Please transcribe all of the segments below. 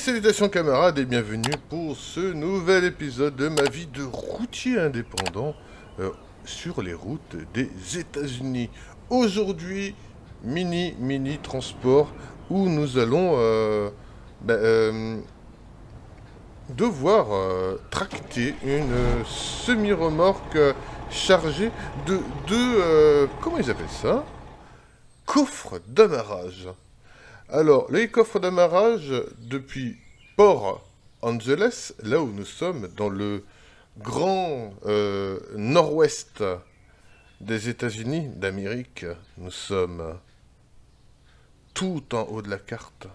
salutations camarades et bienvenue pour ce nouvel épisode de ma vie de routier indépendant sur les routes des États-Unis. Aujourd'hui, mini transport où nous allons devoir tracter une semi-remorque chargée de deux, comment ils appellent ça? Coffres d'amarrage. Alors, les coffres d'amarrage, depuis Port Angeles, là où nous sommes, dans le grand nord-ouest des États-Unis d'Amérique, nous sommes tout en haut de la carte.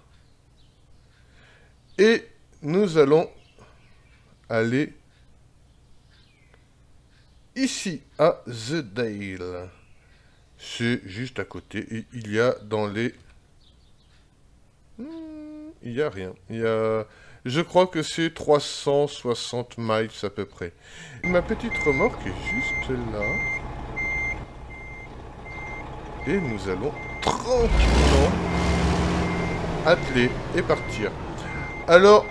Et nous allons aller ici, à The Dale. C'est juste à côté. Et il y a dans les... Il n'y a rien. Il y a... Je crois que c'est 360 miles à peu près. Ma petite remorque est juste là. Et nous allons tranquillement atteler et partir. Alors,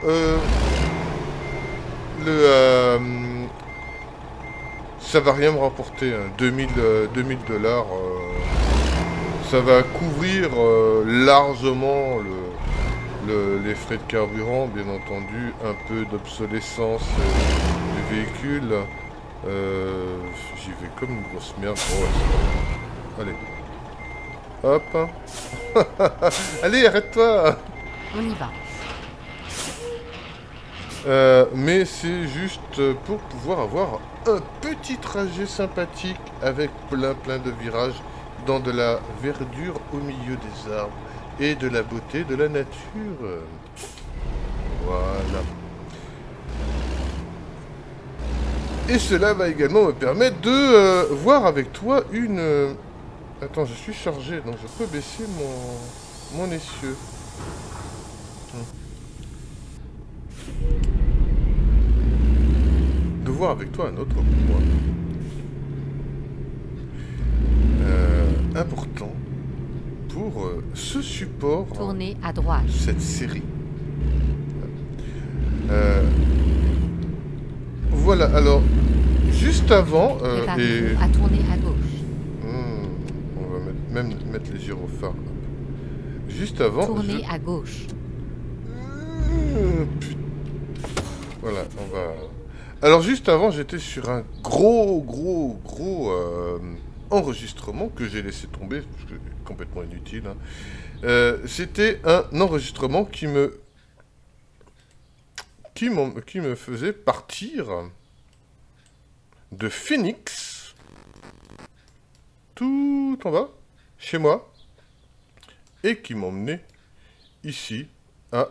ça va rien me rapporter. Hein. 2000 $. Ça va couvrir largement les frais de carburant, bien entendu, un peu d'obsolescence du véhicule. J'y vais comme une grosse merde. Oh, ouais. Allez. Hop. Allez, arrête-toi. On y va. Mais c'est juste pour pouvoir avoir un petit trajet sympathique avec plein de virages dans de la verdure au milieu des arbres et de la beauté de la nature. Voilà. Et cela va également me permettre de voir avec toi une... Attends, je suis chargé, donc je peux baisser mon essieu. De voir avec toi un autre point important pour ce support. Tournez à droite. Cette série. Voilà, alors, juste avant... Préparez-vous à tourner à gauche. On va même mettre les gyrophares. Juste avant... Tournez à gauche. Voilà, on va... Alors, juste avant, j'étais sur un gros enregistrement que j'ai laissé tomber, parce que c'est complètement inutile. Hein. C'était un enregistrement qui me faisait partir de Phoenix, tout en bas, chez moi, et qui m'emmenait ici, à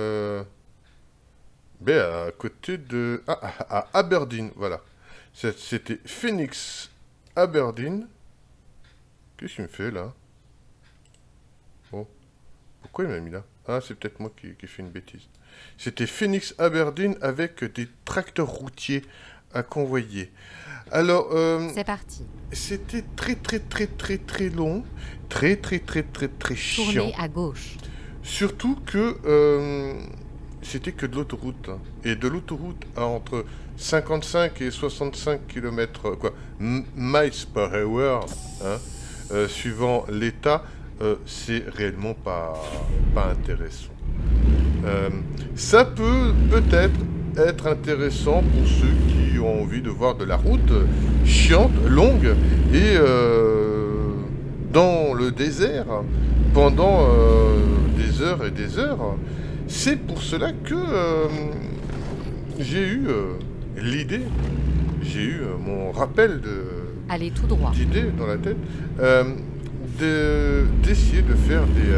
côté de... à Aberdeen, voilà. C'était Phoenix, Aberdeen. Qu'est-ce qu'il me fait, là? Bon. Pourquoi il m'a mis là? Ah, c'est peut-être moi qui fais une bêtise. C'était Phoenix, Aberdeen avec des tracteurs routiers à convoyer. Alors... c'est parti. C'était très long. Très chiant. Tournez à gauche. Surtout que... c'était que de l'autoroute. Hein. Et de l'autoroute à entre 55 et 65 km, miles per hour, hein, suivant l'état, c'est réellement pas intéressant. Ça peut peut-être être intéressant pour ceux qui ont envie de voir de la route chiante, longue, et dans le désert, pendant des heures et des heures. C'est pour cela que j'ai eu l'idée, j'ai eu mon rappel allez tout droit d'idée dans la tête, d'essayer de faire des...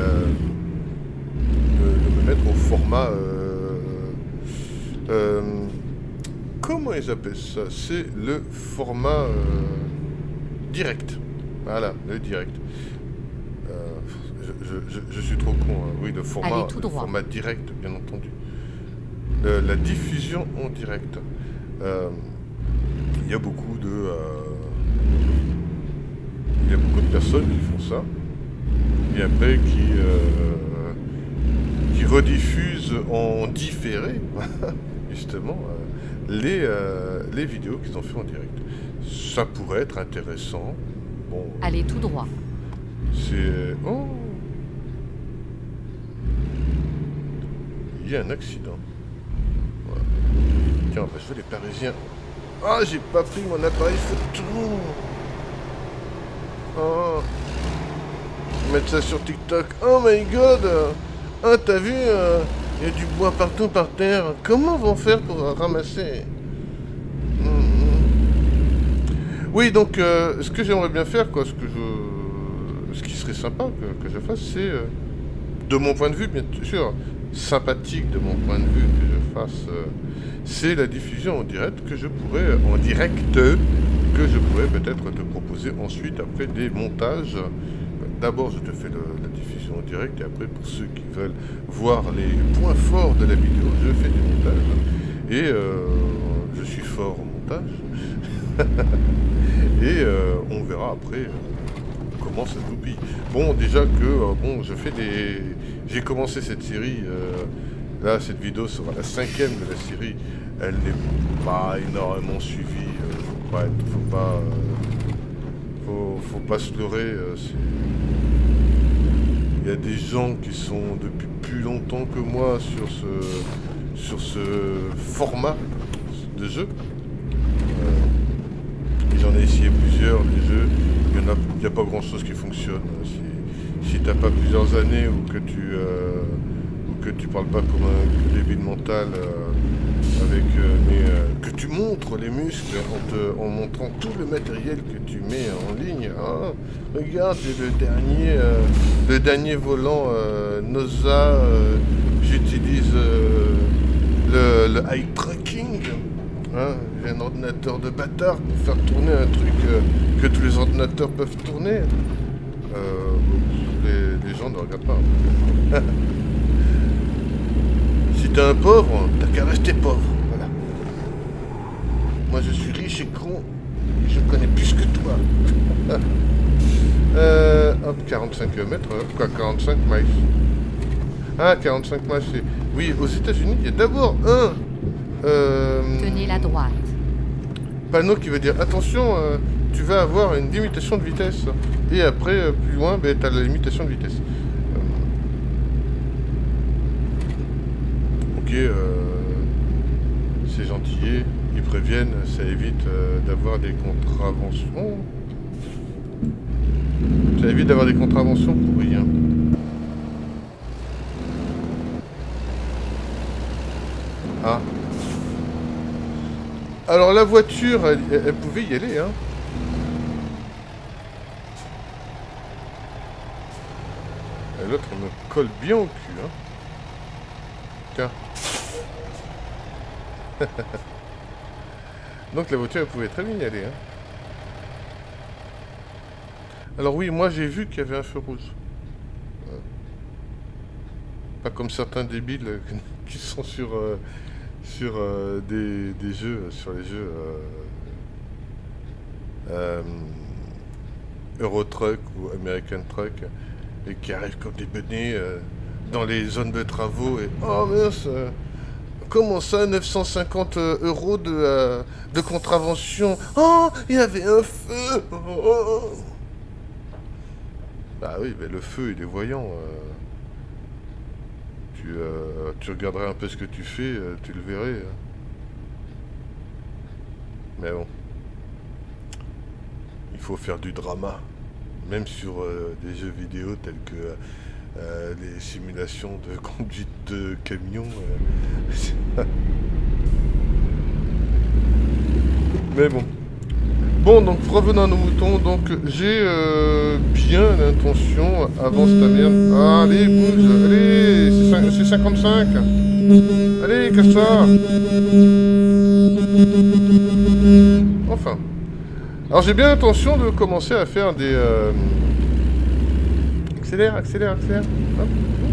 de me mettre au format... comment ils appellent ça? C'est le format direct. Voilà, le direct. Je suis trop con, hein. Oui, le format direct, bien entendu. La diffusion en direct. Il y a beaucoup de personnes qui font ça. Et après qui rediffusent en différé, justement, les vidéos qu'ils ont fait en direct. Ça pourrait être intéressant. Bon, Allez tout droit. c'est... Oh! Il y a un accident. Voilà. Tiens, bah, je veux les Parisiens. Ah, j'ai pas pris mon appareil photo. Oh. Mettre ça sur TikTok. Oh my god. Ah, t'as vu, il y a du bois partout par terre. Comment vont faire pour ramasser? Oui, donc, ce que j'aimerais bien faire, quoi, ce qui serait sympa que je fasse, c'est, de mon point de vue, bien sûr, sympathique de mon point de vue que je fasse, c'est la diffusion en direct que je pourrais, peut-être te proposer ensuite, après des montages. D'abord, je te fais la diffusion en direct, et après, pour ceux qui veulent voir les points forts de la vidéo, je fais des montages. Et je suis fort en montage. Et on verra après comment ça goupille. Bon, déjà que, bon, j'ai commencé cette série, là, cette vidéo sera la 5e de la série. Elle n'est pas énormément suivie, faut pas se leurrer. Il y a des gens qui sont depuis plus longtemps que moi sur ce format de jeu. J'en ai essayé plusieurs des jeux. Il n'y a pas grand chose qui fonctionne. Si t'as pas plusieurs années ou que tu parles pas comme un débile mental, mais que tu montres les muscles en montrant tout le matériel que tu mets en ligne. Hein. Regarde, j'ai le dernier volant Noza, j'utilise le eye tracking. Hein, j'ai un ordinateur de bâtard pour faire tourner un truc que tous les ordinateurs peuvent tourner. Les gens ne regardent pas. Si t'es un pauvre, t'as qu'à rester pauvre. Voilà. Moi je suis riche et con. Je connais plus que toi. Hop, 45 km, quoi, 45 miles. Ah, 45 miles, c'est... Oui, aux États-Unis, il y a d'abord Tenez la droite. panneau qui veut dire attention, tu vas avoir une limitation de vitesse. Et après, plus loin, ben, tu as la limitation de vitesse. Ok, c'est gentil. Ils préviennent, ça évite d'avoir des contraventions. Ça évite d'avoir des contraventions pour rien. Ah. Alors la voiture, elle pouvait y aller, hein. Et l'autre, elle me colle bien au cul, hein. Tiens. Donc la voiture, elle pouvait très bien y aller, hein. Alors oui, moi j'ai vu qu'il y avait un feu rouge. Pas comme certains débiles qui sont sur des jeux, sur les jeux Euro Truck ou American Truck, et qui arrivent comme des benets dans les zones de travaux et oh mince, comment ça 950 € de contravention? Oh, il y avait un feu. Oh. Bah oui, mais le feu il est voyant. Tu regarderais un peu ce que tu fais, tu le verrais. Mais bon. Il faut faire du drama. Même sur des jeux vidéo tels que les simulations de conduite de camion. Mais bon. Bon, donc revenons à nos moutons. Donc j'ai bien l'intention, avance ta merde. Ah, allez, bouge, allez, c'est 55. Allez, casse-toi. Enfin. Alors j'ai bien l'intention de commencer à faire des... Accélère, accélère, accélère. Hop.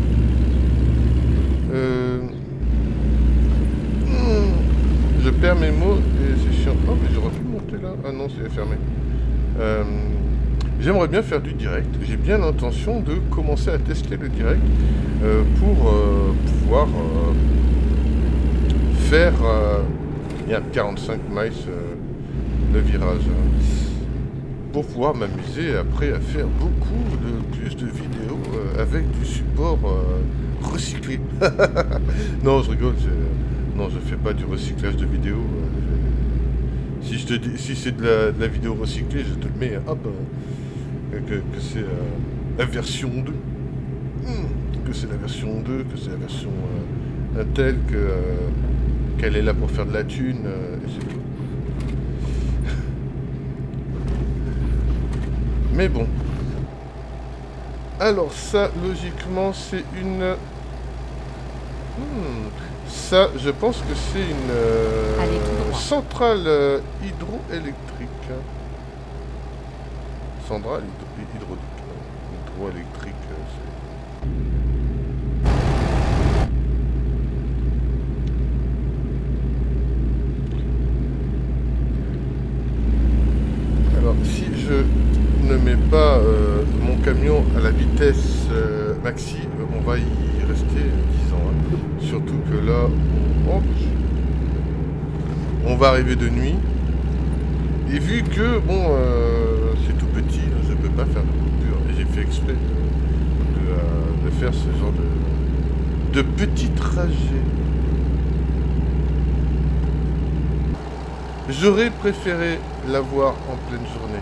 Je perds mes mots et c'est chiant. Oh, mais j'aurais pu monter là. Ah non, c'est fermé. j'aimerais bien faire du direct. J'ai bien l'intention de commencer à tester le direct pour pouvoir faire... il y a 45 miles le virage. Pour pouvoir m'amuser après à faire plus de vidéos avec du support recyclé. Non, je rigole. Non, je fais pas du recyclage de vidéos. Si je te dis, si c'est de la vidéo recyclée, je te le mets, hop, que c'est la version 2. Que c'est la version 2, que c'est la version telle qu'elle est là pour faire de la thune, et c'est tout. Mais bon. Alors ça, logiquement, c'est une... Ça, je pense que c'est une centrale hydroélectrique. Centrale hydroélectrique, Alors, si je ne mets pas mon camion à la vitesse maxi, on va y rester 10 ans. Hein. Surtout que là, on va arriver de nuit. Et vu que, bon, c'est tout petit, je ne peux pas faire de coupure. Et j'ai fait exprès de faire ce genre de petits trajets. J'aurais préféré l'avoir en pleine journée.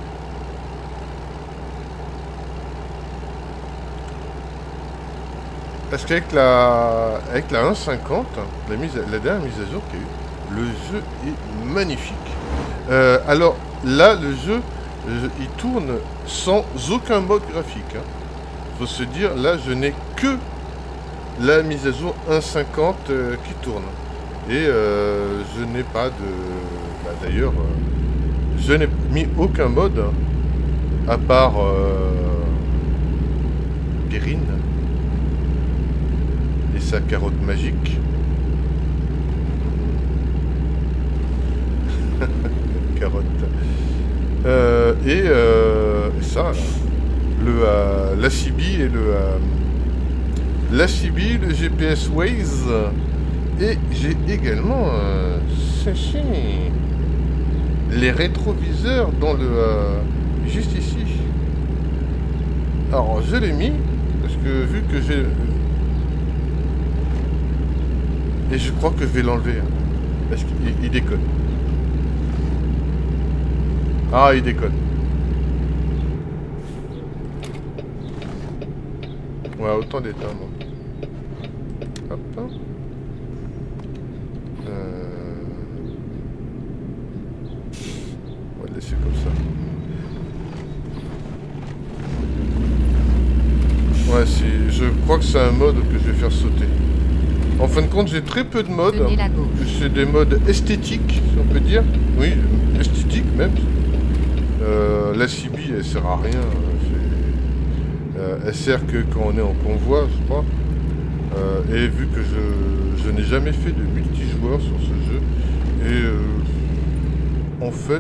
Parce qu'avec la 1.50, la dernière mise à jour qu'il y a eu, le jeu est magnifique. Alors là, le jeu, il tourne sans aucun mode graphique. Hein. Faut se dire, là, je n'ai que la mise à jour 1.50 qui tourne. Et je n'ai pas de... d'ailleurs, je n'ai mis aucun mode, à part Perrine et sa carotte magique. Carotte. Et ça, la CB et la CB, le GPS Waze. Et j'ai également les rétroviseurs dans le juste ici. Alors je l'ai mis parce que vu que j'ai et je crois que je vais l'enlever hein, parce qu'il déconne. Ah, il déconne. Ouais, autant d'éteindre. Hop. On va le laisser comme ça. Ouais, je crois que c'est un mode que je vais faire sauter. En fin de compte, j'ai très peu de modes. C'est des modes esthétiques, si on peut dire. Oui, esthétiques même. La CB, elle sert à rien. Elle sert que quand on est en convoi, je crois. Et vu que je n'ai jamais fait de multijoueur sur ce jeu, et en fait,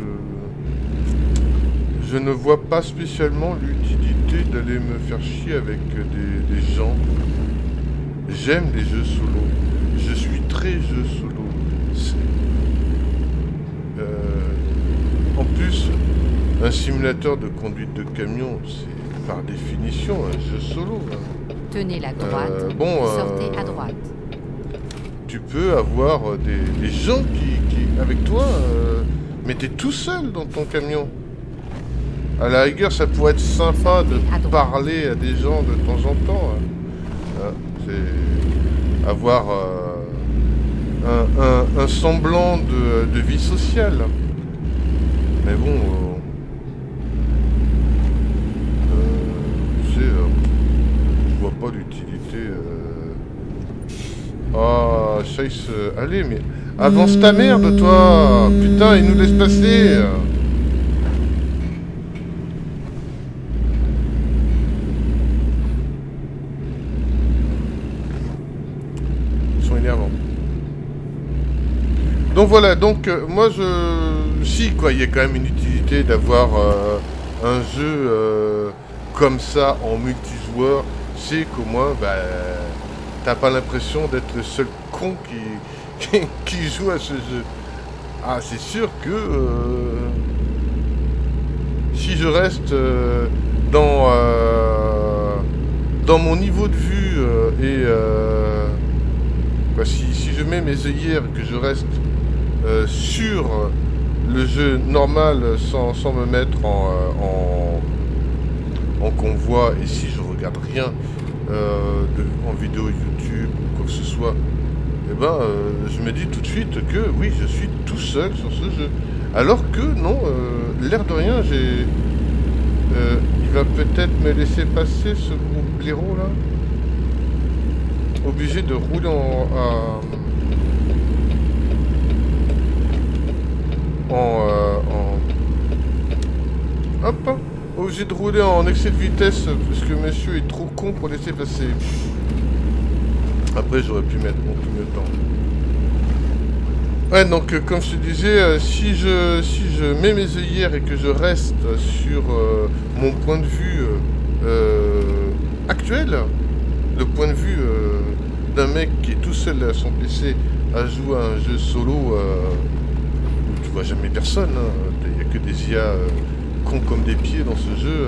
je ne vois pas spécialement l'utilité d'aller me faire chier avec des gens. J'aime les jeux solo. Je suis très jeu solo. En plus, un simulateur de conduite de camion, c'est par définition un jeu solo. Hein. Tenez la droite, sortez à droite. Tu peux avoir des gens qui avec toi, mais t'es tout seul dans ton camion. À la rigueur, ça pourrait être sympa de parler à des gens de temps en temps. Hein. C'est avoir un semblant de vie sociale. Mais bon, je vois pas l'utilité. Ah, Chase, allez, mais avance ta merde, toi. Putain, il nous laisse passer. Donc voilà, donc moi si quoi, il y a quand même une utilité d'avoir un jeu comme ça en multijoueur, c'est qu'au moins, bah, t'as pas l'impression d'être le seul con qui joue à ce jeu. Ah, c'est sûr que si je reste dans mon niveau de vue si je mets mes œillères et que je reste sur le jeu normal sans me mettre en convoi, et si je regarde rien en vidéo YouTube ou quoi que ce soit, eh ben, je me dis tout de suite que oui, je suis tout seul sur ce jeu. Alors que non, l'air de rien, il va peut-être me laisser passer ce gros blaireau là. Obligé de rouler hop, obligé de rouler en excès de vitesse parce que monsieur est trop con pour laisser passer. Après, j'aurais pu mettre mon clignotant. Ouais, donc comme je te disais, si je mets mes œillères et que je reste sur mon point de vue actuel, le point de vue d'un mec qui est tout seul à son PC à jouer à un jeu solo où tu vois jamais personne, il n'y a que des IA cons comme des pieds dans ce jeu.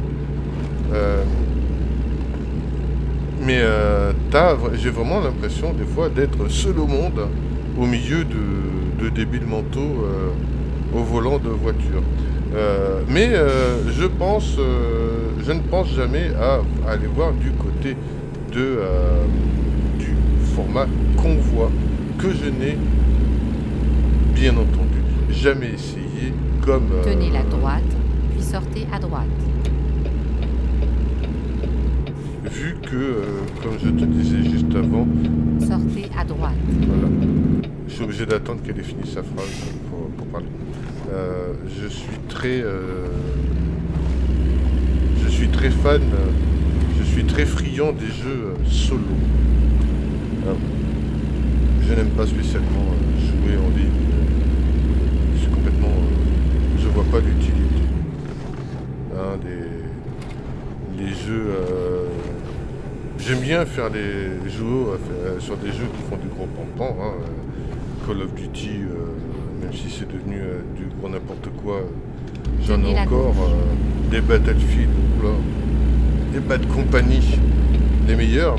Mais j'ai vraiment l'impression des fois d'être seul au monde, au milieu de débiles mentaux au volant de voiture. Mais je ne pense jamais à aller voir du côté du format convoi, que je n'ai bien entendu jamais essayé comme... Tenez la droite, puis sortez à droite. Vu que, comme je te disais juste avant... Sortez à droite. Voilà. Je suis obligé d'attendre qu'elle ait fini sa phrase pour parler. Je suis très fan, je suis très friand des jeux solo. Je n'aime pas spécialement jouer en ligne. C'est complètement... je vois pas l'utilité. Les jeux... j'aime bien faire des jeux sur des jeux qui font du gros pampan. Call of Duty, même si c'est devenu du gros n'importe quoi, j'en ai encore. Des Battlefield, là, des Bad Company, les meilleurs.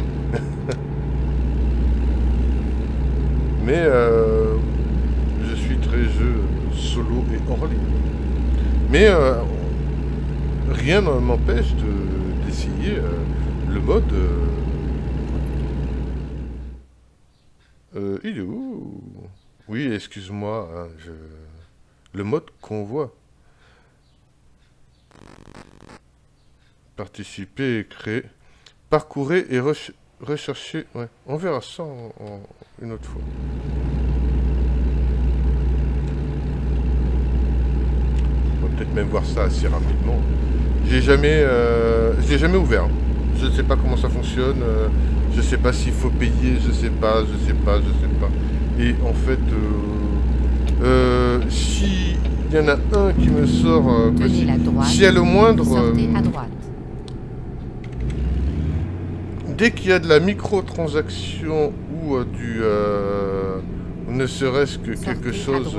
Mais je suis très jeu solo et hors ligne. Mais rien ne m'empêche d'essayer le mode... il est où? Oui, excuse-moi, hein, le mode convoi. Participer et créer. Parcourez et rechercher. Ouais, on verra ça une autre fois. On va peut-être même voir ça assez rapidement. Je l'ai jamais ouvert. Je ne sais pas comment ça fonctionne. Je sais pas s'il faut payer. Je sais pas. Et en fait, si il y en a un qui me sort, si y a le moindre, sortez à droite. Dès qu'il y a de la microtransaction ou ne serait-ce que quelque chose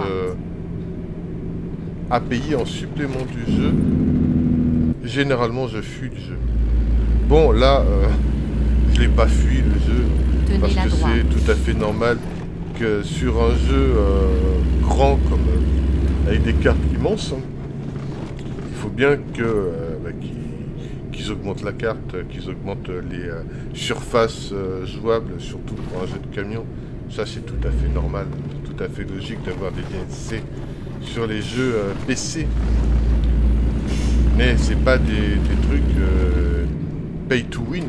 à payer en supplément du jeu, généralement je fuis le jeu. Bon là, je l'ai pas fui le jeu parce que c'est tout à fait normal que sur un jeu grand comme avec des cartes immenses, il faut bien que qu'ils augmentent la carte, qu'ils augmentent les surfaces jouables, surtout pour un jeu de camion. Ça c'est tout à fait normal, tout à fait logique d'avoir des DLC sur les jeux PC. Mais c'est pas des trucs pay to win.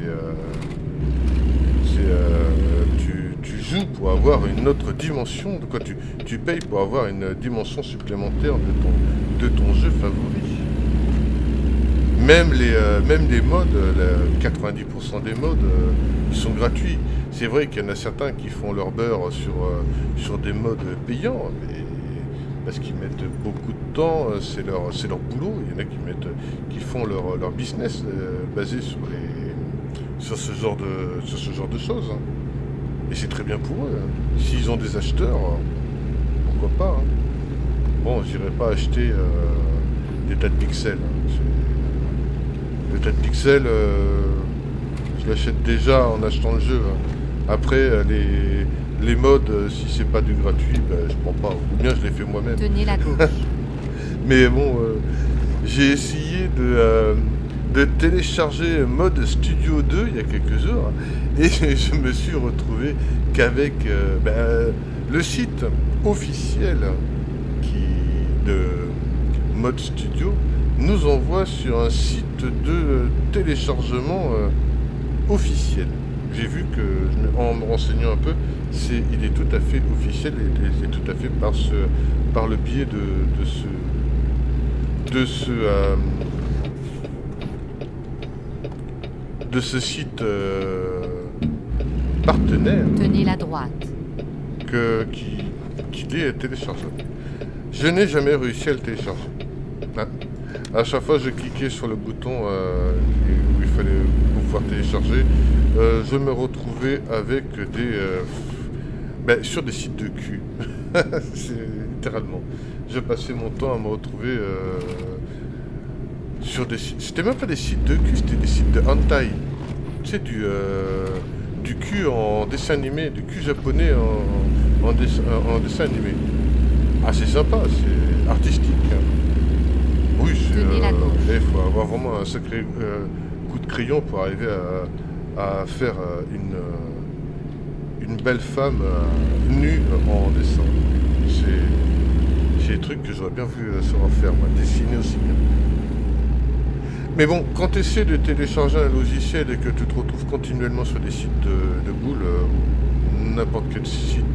Tu joues pour avoir une autre dimension. De quoi tu payes pour avoir une dimension supplémentaire de ton jeu favori. Même les modes, 90% des modes, ils sont gratuits. C'est vrai qu'il y en a certains qui font leur beurre sur des modes payants, mais parce qu'ils mettent beaucoup de temps, c'est leur boulot. Il y en a qui font leur business basé sur ce genre de choses. Hein. Et c'est très bien pour eux. Hein. S'ils ont des acheteurs, pourquoi pas. Hein. Bon, j'irai pas acheter des tas de pixels. Hein. Les tas de pixels, je l'achète déjà en achetant le jeu. Hein. Après, les mods, si c'est pas du gratuit, ben, je prends pas. Ou bien je les fais moi-même. Tenez la gauche. Mais bon, j'ai essayé de télécharger Mode Studio 2 il y a quelques jours. Et je me suis retrouvé qu'avec le site officiel de Mode Studio nous envoie sur un site de téléchargement officiel. J'ai vu que, en me renseignant un peu, il est tout à fait officiel et c'est tout à fait par le biais de ce site partenaire. Tenez la droite. Qu'il est téléchargé. Je n'ai jamais réussi à le télécharger. Hein. À chaque fois, je cliquais sur le bouton où il fallait pouvoir télécharger. Je me retrouvais avec sur des sites de cul. C'est littéralement. Je passais mon temps à me retrouver sur des sites. C'était même pas des sites de cul, c'était des sites de hentai. Tu sais, du cul en dessin animé, du cul japonais en dessin animé. Ah, c'est sympa, c'est artistique. Oui, il faut avoir vraiment un sacré coup de crayon pour arriver à faire une belle femme nue en dessin. C'est des trucs que j'aurais bien voulu savoir faire, moi, dessiner aussi bien. Mais bon, quand tu essaies de télécharger un logiciel et que tu te retrouves continuellement sur des sites de boules, ou n'importe quel site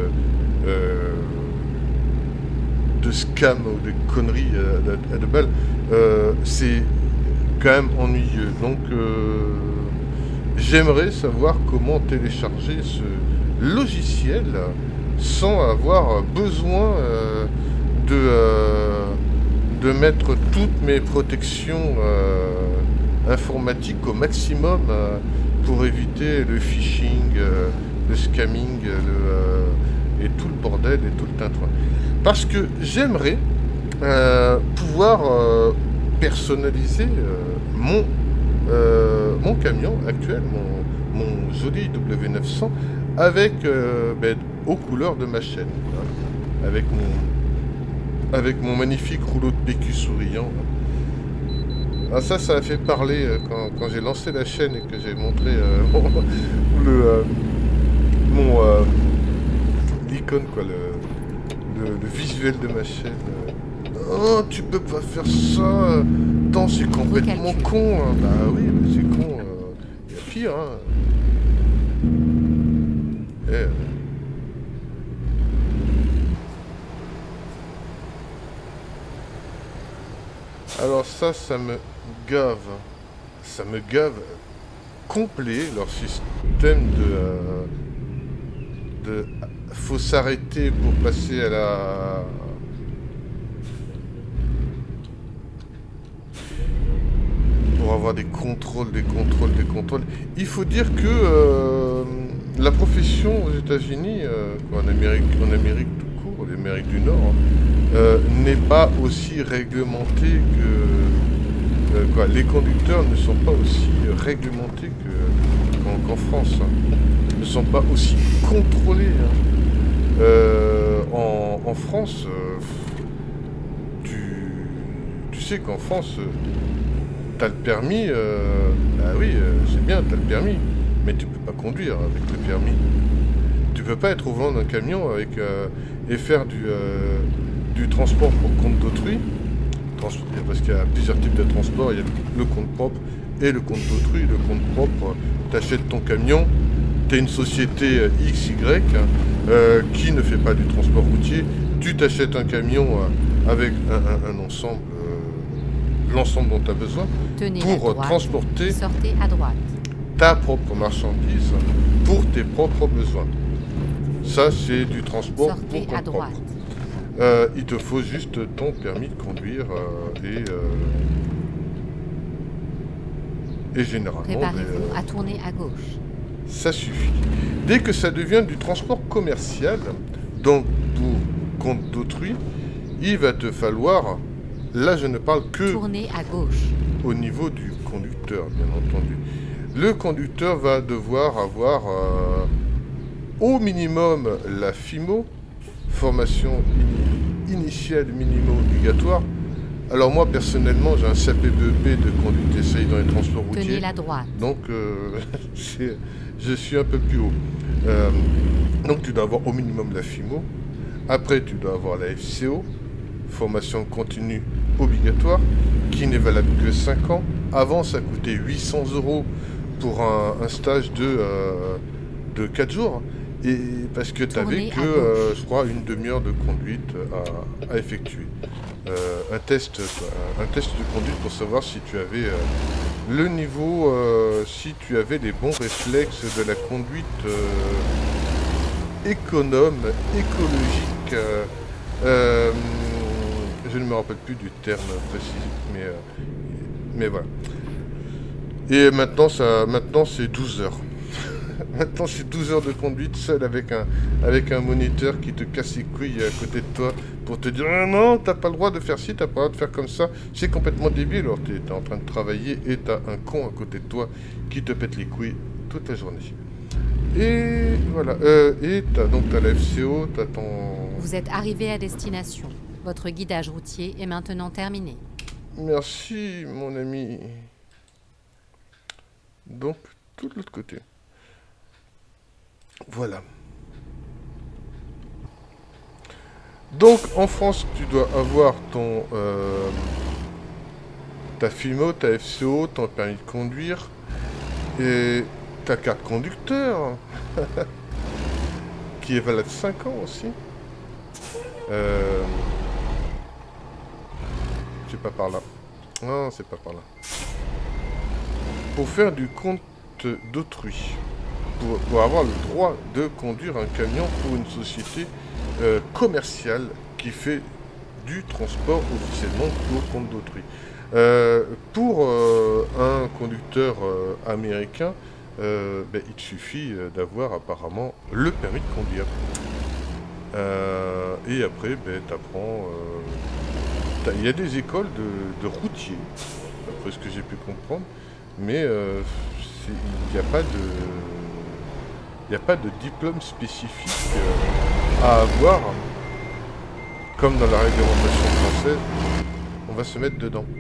de scam ou de conneries à de balles, c'est quand même ennuyeux. Donc j'aimerais savoir comment télécharger ce logiciel sans avoir besoin de mettre toutes mes protections informatiques au maximum pour éviter le phishing, le scamming et tout le bordel et tout le tintouin. Parce que j'aimerais pouvoir personnaliser mon camion actuel, mon joli W900, avec aux couleurs de ma chaîne, hein, avec mon magnifique rouleau de PQ souriant. Ah, ça a fait parler quand j'ai lancé la chaîne et que j'ai montré l'icône, quoi, le visuel de ma chaîne. Oh, tu peux pas faire ça. Attends, c'est complètement con. Hein. Bah oui, mais c'est con. Il y a pire, hein. Alors ça me gave. Ça me gave complet, leur système de faut s'arrêter pour passer à la... Pour avoir des contrôles. Il faut dire que la profession aux États-Unis, en Amérique tout court, l'Amérique du Nord, n'est pas aussi réglementée que... les conducteurs ne sont pas aussi réglementés qu'en France. Hein. Ne sont pas aussi contrôlés. Hein. En France, tu sais qu'en France, t'as le permis, bah oui, c'est bien, t'as le permis, mais tu peux pas conduire avec le permis. Tu peux pas être au volant d'un camion et faire du transport pour compte d'autrui. Parce qu'il y a plusieurs types de transport, il y a le compte propre et le compte d'autrui. Le compte propre, t'achètes ton camion, t'es une société XY qui ne fait pas du transport routier, tu t'achètes un camion avec un ensemble, l'ensemble dont tu as besoin. Tenez pour droite, transporter sortez à droite. ta propre marchandise pour tes propres besoins. Ça, c'est du transport Sortez pour à compte droite. propre. Il te faut juste ton permis de conduire et généralement, Préparez-vous à tourner à gauche. ça suffit. Dès que ça devient du transport commercial, donc pour compte d'autrui, il va te falloir, là je ne parle que Tournez à gauche. au niveau du conducteur, bien entendu. Le conducteur va devoir avoir au minimum la FIMO, formation initiale minimum obligatoire. Alors moi personnellement j'ai un CAPBEP de conduite essai dans les transports Tenez routiers. la droite. Donc je suis un peu plus haut. Donc tu dois avoir au minimum la FIMO. Après tu dois avoir la FCO, formation continue obligatoire, qui n'est valable que 5 ans. Avant ça coûtait 800 € pour un stage de 4 jours. Et parce que tu n'avais Tournez à que, gauche. je crois, une demi-heure de conduite à effectuer. Un test de conduite pour savoir si tu avais le niveau, si tu avais les bons réflexes de la conduite économe, écologique. Je ne me rappelle plus du terme précis, mais voilà. Et maintenant c'est 12 heures. Maintenant, c'est 12 heures de conduite seul avec un moniteur qui te casse les couilles à côté de toi pour te dire ah non, t'as pas le droit de faire ci, t'as pas le droit de faire comme ça. C'est complètement débile. Alors, t'es en train de travailler et t'as un con à côté de toi qui te pète les couilles toute la journée. Et voilà. Et t'as la FCO, t'as ton. Vous êtes arrivé à destination. Votre guidage routier est maintenant terminé. Merci, mon ami. Donc, tout de l'autre côté. Voilà. Donc en France, tu dois avoir ta FIMO, ta FCO, ton permis de conduire et ta carte conducteur qui est valable 5 ans aussi. C'est pas par là. Non, c'est pas par là. Pour faire du compte d'autrui. Pour avoir le droit de conduire un camion pour une société commerciale qui fait du transport officiellement pour compte d'autrui. Pour un conducteur américain, il te suffit d'avoir apparemment le permis de conduire. Et après, tu apprends... Il y a des écoles de routiers, d'après ce que j'ai pu comprendre, mais il n'y a pas de... Il n'y a pas de diplôme spécifique à avoir, comme dans la réglementation française. On va se mettre dedans.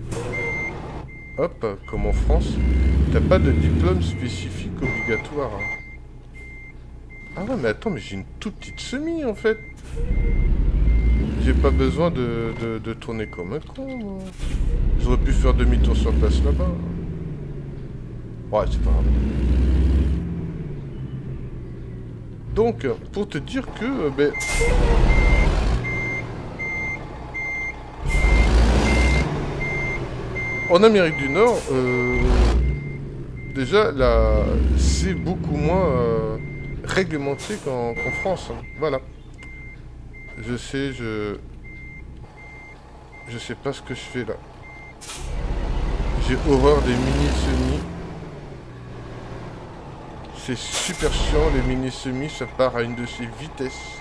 Hop, comme en France, t'as pas de diplôme spécifique obligatoire. Ah ouais, mais attends, mais j'ai une toute petite semi en fait. J'ai pas besoin de tourner comme un con, moi. J'aurais pu faire demi-tour sur place là-bas. Ouais, c'est pas grave. Donc, pour te dire que, en Amérique du Nord, déjà, là, c'est beaucoup moins réglementé qu'en France. Hein. Voilà. Je sais pas ce que je fais là. J'ai horreur des mini-semis. C'est super chiant, les mini-semis, ça part à une de ces vitesses.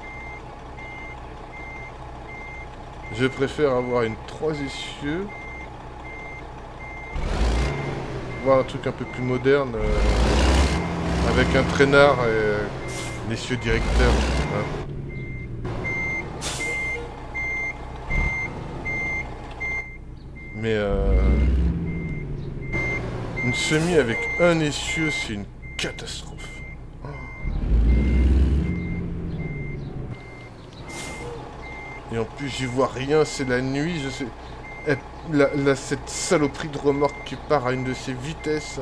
Je préfère avoir une 3 essieux. Voir un truc un peu plus moderne. Avec un traînard et l'essieu directeur. Hein. Mais une semi avec un essieu, c'est une catastrophe. Oh. Et en plus, j'y vois rien, c'est la nuit, je sais. Et cette saloperie de remorque qui part à une de ses vitesses.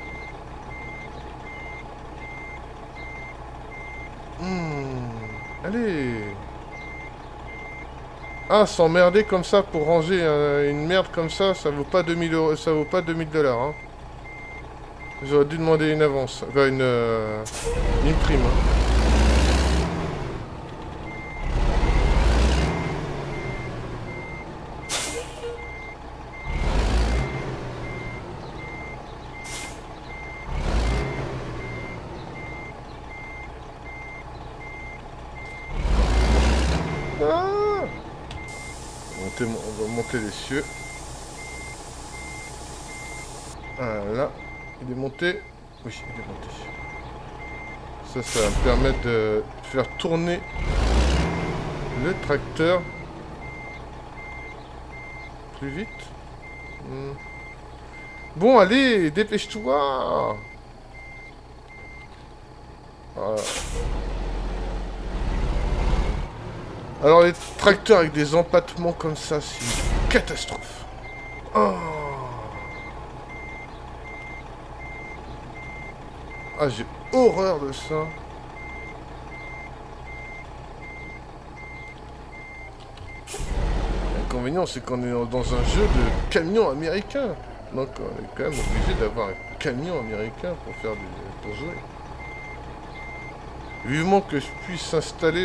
Allez. Ah, s'emmerder comme ça pour ranger une merde comme ça, ça vaut pas 2000 €, ça vaut pas 2000 $. Hein. J'aurais dû demander une avance, enfin une prime. Hein. monter les cieux. Voilà. Il est monté. Oui, il est monté. Ça va me permettre de faire tourner le tracteur plus vite. Bon, allez, dépêche-toi. Voilà. Alors, les tracteurs avec des empattements comme ça, c'est une catastrophe. Oh. Ah, j'ai horreur de ça. L'inconvénient, c'est qu'on est dans un jeu de camions américains. Donc, on est quand même obligé d'avoir un camion américain pour jouer. Vivement que je puisse installer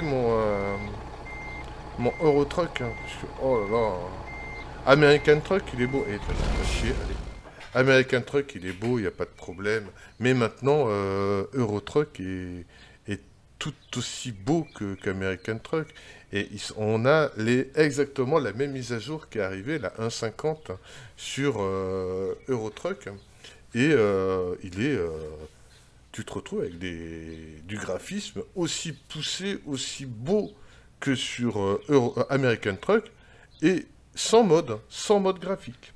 mon Eurotruck. Hein, parce que, oh là là. American Truck, il est beau. Eh, t'as chier, allez. American Truck, il est beau, il n'y a pas de problème. Mais maintenant, Eurotruck est tout aussi beau qu'American Truck. Et on a exactement la même mise à jour qui est arrivée, la 1.50, sur Eurotruck. Et tu te retrouves avec du graphisme aussi poussé, aussi beau que sur American Truck, et sans mode graphique.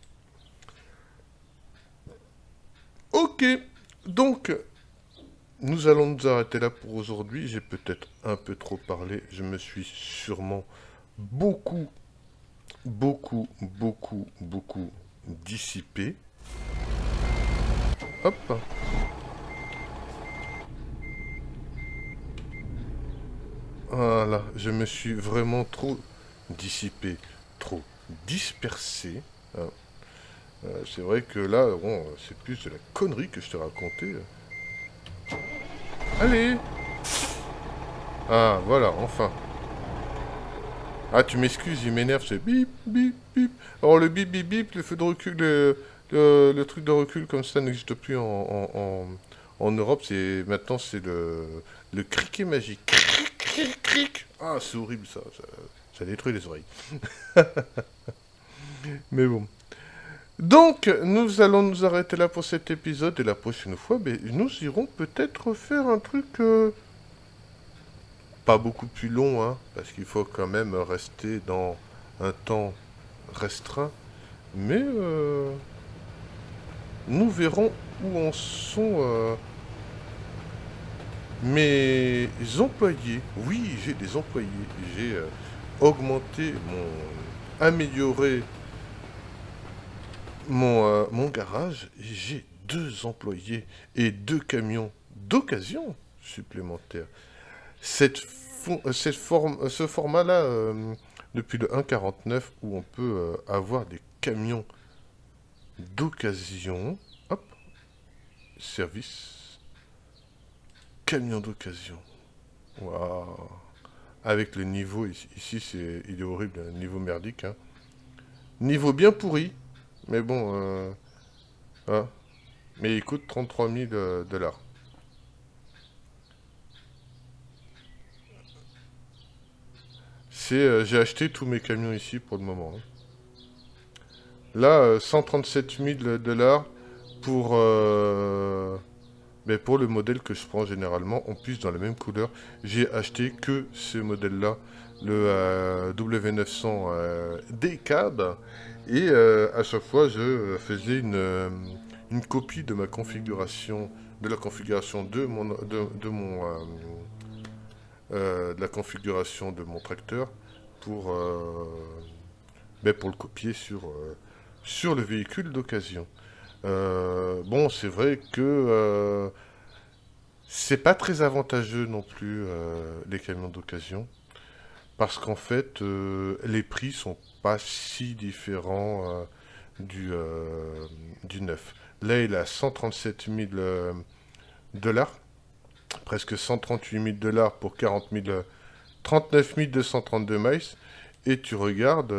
Ok, donc, nous allons nous arrêter là pour aujourd'hui. J'ai peut-être un peu trop parlé. Je me suis sûrement beaucoup dissipé. Hop. Voilà, je me suis vraiment trop dissipé, trop dispersé. Hein. C'est vrai que là, bon, c'est plus de la connerie que je te racontais. Allez! Ah, voilà, enfin. Ah, tu m'excuses, il m'énerve, c'est bip, bip, bip. Alors, le bip, bip, bip, le feu de recul, le truc de recul comme ça n'existe plus en Europe. Maintenant, c'est le criquet magique. Cric, cric, cric. Ah, c'est horrible, ça détruit les oreilles. Mais bon. Donc, nous allons nous arrêter là pour cet épisode, et la prochaine fois, nous irons peut-être faire un truc pas beaucoup plus long, hein, parce qu'il faut quand même rester dans un temps restreint, mais nous verrons où en sont mes employés. Oui, j'ai des employés, j'ai amélioré mon garage, j'ai 2 employés et 2 camions d'occasion supplémentaires. Ce format-là, depuis le 1.49, où on peut avoir des camions d'occasion. Hop, service, camion d'occasion. Waouh. Avec le niveau, ici il est horrible, un niveau merdique. Hein. Niveau bien pourri. Mais bon, hein. Mais il coûte 33 000 $. J'ai acheté tous mes camions ici pour le moment. Hein. Là, 137 000 $ pour le modèle que je prends généralement, en plus dans la même couleur. J'ai acheté que ce modèle-là, le W900 D-Cab. Et à chaque fois, je faisais une copie de ma configuration, de la configuration de la configuration de mon tracteur pour le copier sur le véhicule d'occasion. Bon, c'est vrai que c'est pas très avantageux non plus les camions d'occasion. Parce qu'en fait, les prix sont pas si différents du neuf. Là, il a 137 000 $, presque 138 000 $ pour 39 232 miles. Et tu regardes...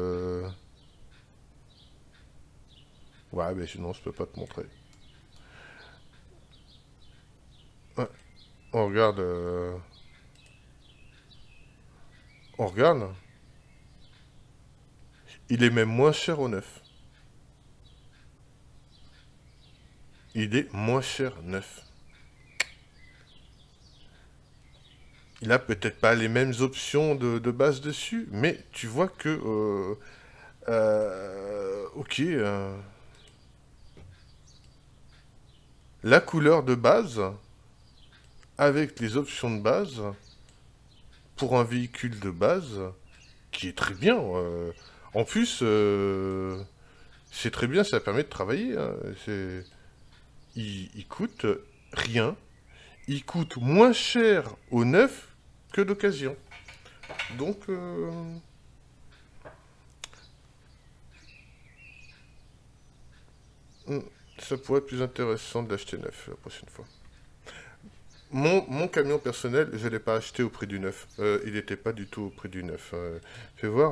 Ouais, mais sinon, je peux pas te montrer. Ouais, on regarde... On regarde. Il est même moins cher au neuf. Il est moins cher neuf. Il a peut-être pas les mêmes options de base dessus, mais tu vois que... ok. La couleur de base, avec les options de base, pour un véhicule de base, qui est très bien. En plus, c'est très bien, ça permet de travailler. Hein. Il coûte rien. Il coûte moins cher au neuf que d'occasion. Donc, ça pourrait être plus intéressant de l'acheter neuf la prochaine fois. Mon camion personnel, je ne l'ai pas acheté au prix du neuf. Il n'était pas du tout au prix du neuf. Fais voir,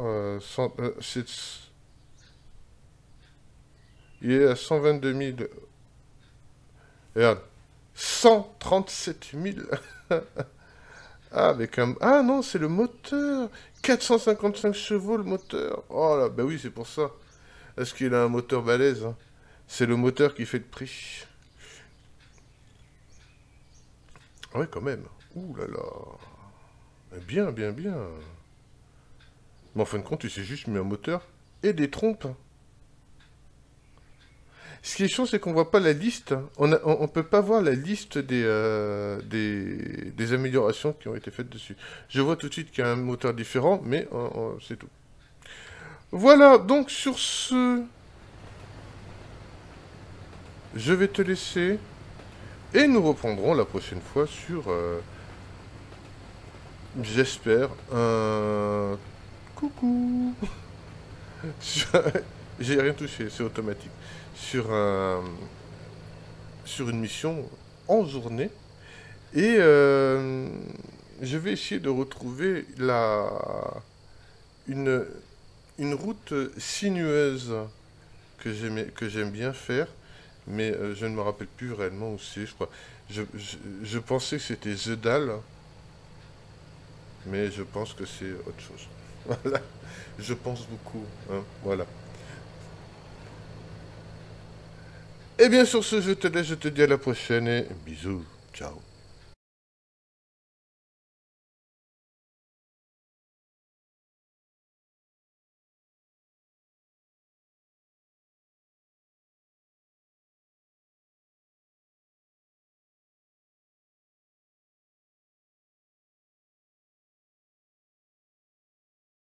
il est à 122 000. Regarde, 137 000. Ah, avec un... Ah non, c'est le moteur. 455 chevaux le moteur. Oh là, bah oui, c'est pour ça. Est-ce qu'il a un moteur balèze, hein. C'est le moteur qui fait le prix. Ah ouais, quand même. Ouh là là. Bien, bien, bien. Mais en fin de compte, il s'est juste mis un moteur et des trompes. Ce qui est chiant, c'est qu'on voit pas la liste. On peut pas voir la liste des améliorations qui ont été faites dessus. Je vois tout de suite qu'il y a un moteur différent, mais c'est tout. Voilà, donc sur ce, je vais te laisser. Et nous reprendrons la prochaine fois sur, j'espère, un... Coucou. J'ai rien touché, c'est automatique. Sur sur une mission en journée. Et je vais essayer de retrouver une, une route sinueuse que j'aime bien faire. Mais je ne me rappelle plus réellement où c'est, je crois. Je pensais que c'était Zedal, mais je pense que c'est autre chose. Voilà. Je pense beaucoup. Hein, voilà. Et bien sur ce, je te laisse, je te dis à la prochaine et bisous. Ciao.